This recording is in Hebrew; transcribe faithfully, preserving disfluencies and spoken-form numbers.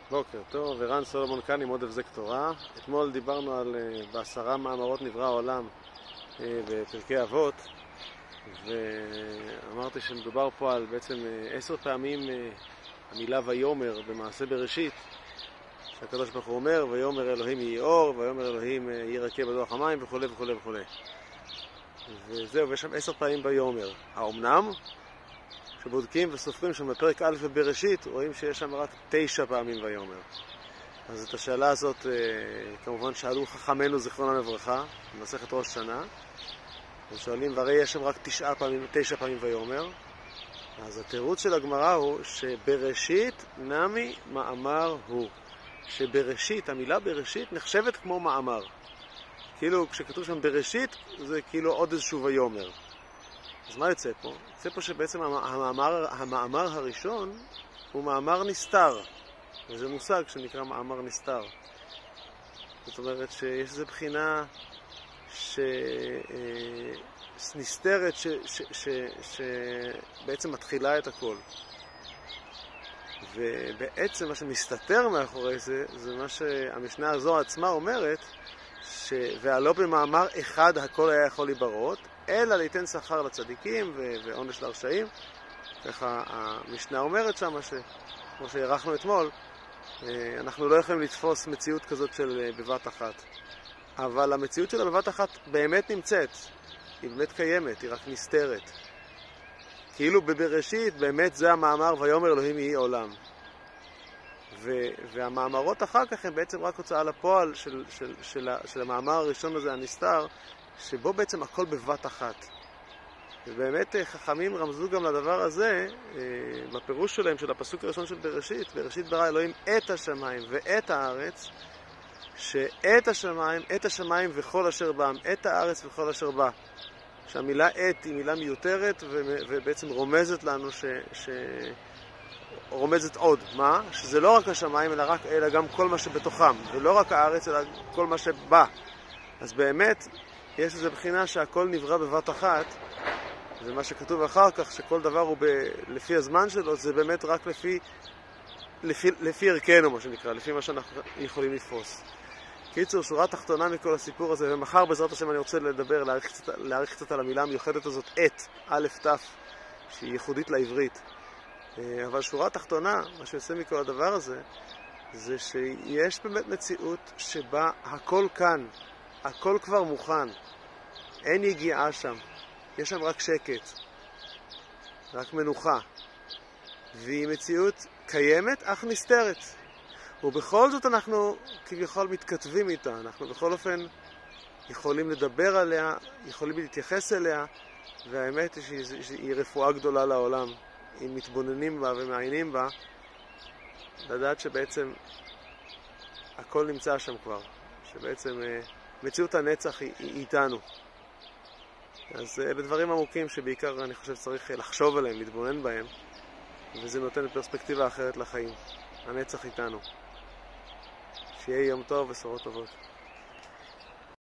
בוקר טוב, ורן סולומון כאן עם עוד הבזק תורה. אתמול דיברנו על בעשרה מאמרות נברא העולם בפרקי אבות, ואמרתי שמדובר פה על בעצם עשר פעמים המילה ויאמר במעשה בראשית, שהקדוש ברוך הוא אומר ויאמר אלוהים יהי אור, ויאמר אלוהים יהי רקיע בדוח המים וכו' וכו' וכו'. וזהו, ויש שם עשר פעמים ויאמר. האומנם? כשבודקים וסופרים שם בפרק א' ובראשית, רואים שיש שם רק תשע פעמים ויאמר. אז את השאלה הזאת כמובן שאלו חכמינו זיכרונם לברכה במסכת ראש שנה, ושואלים, והרי יש שם רק תשע פעמים, תשע פעמים ויאמר. אז התירוץ של הגמרא הוא שבראשית נמי מאמר הוא. שבראשית, המילה בראשית נחשבת כמו מאמר. כאילו כשכתוב שם בראשית זה כאילו עוד איזשהו ויאמר. אז מה יוצא פה? יוצא פה שבעצם המאמר, המאמר הראשון הוא מאמר נסתר. וזה מושג שנקרא מאמר נסתר. זאת אומרת שיש איזו בחינה שנסתרת שבעצם מתחילה את הכל. ובעצם מה שמסתתר מאחורי זה, זה מה שהמשנה הזו עצמה אומרת, ש... והלא במאמר אחד הכל היה יכול להיברות, אלא ליתן שכר לצדיקים ו... ועונש לרשעים. ככה המשנה אומרת שם, ש... כמו שהערכנו אתמול, אנחנו לא יכולים לתפוס מציאות כזאת של בבת אחת. אבל המציאות שלה בבת אחת באמת נמצאת, היא באמת קיימת, היא רק נסתרת. כאילו בבראשית באמת זה המאמר ויאמר אלוהים יהי עולם. ו- והמאמרות אחר כך הם בעצם רק הוצאה לפועל של, של, של, של המאמר הראשון הזה הנסתר, שבו בעצם הכל בבת אחת. ובאמת חכמים רמזו גם לדבר הזה בפירוש שלהם של הפסוק הראשון של בראשית. בראשית ברא אלוהים את השמיים ואת הארץ, שאת השמיים, את השמיים וכל אשר בם, את הארץ וכל אשר בא. שהמילה את היא מילה מיותרת ובעצם רומזת לנו ש... ש... רומזת עוד. מה? שזה לא רק השמיים אלא, רק, אלא גם כל מה שבתוכם, ולא רק הארץ אלא כל מה שבא. אז באמת יש איזו בחינה שהכל נברא בבת אחת, ומה שכתוב אחר כך שכל דבר הוא ב... לפי הזמן שלו, זה באמת רק לפי לפי, לפי ערכנו, מה שנקרא, לפי מה שאנחנו יכולים לתפוס. קיצור, שורה תחתונה מכל הסיפור הזה, ומחר בעזרת השם אני רוצה לדבר, להאריך קצת, להאריך קצת על המילה המיוחדת הזאת, את, א' ת', שהיא ייחודית לעברית. אבל שורה תחתונה, מה שיוצא מכל הדבר הזה, זה שיש באמת מציאות שבה הכל כאן, הכל כבר מוכן, אין יגיעה שם, יש שם רק שקט, רק מנוחה, והיא מציאות קיימת אך נסתרת. ובכל זאת אנחנו כביכול מתכתבים איתה, אנחנו בכל אופן יכולים לדבר עליה, יכולים להתייחס אליה, והאמת היא שהיא, שהיא רפואה גדולה לעולם. אם מתבוננים בה ומעיינים בה, לדעת שבעצם הכל נמצא שם כבר, שבעצם מציאות הנצח היא, היא איתנו. אז אלה דברים עמוקים שבעיקר אני חושב צריך לחשוב עליהם, להתבונן בהם, וזה נותן פרספקטיבה אחרת לחיים. הנצח איתנו. שיהיה יום טוב ובשורות טובות.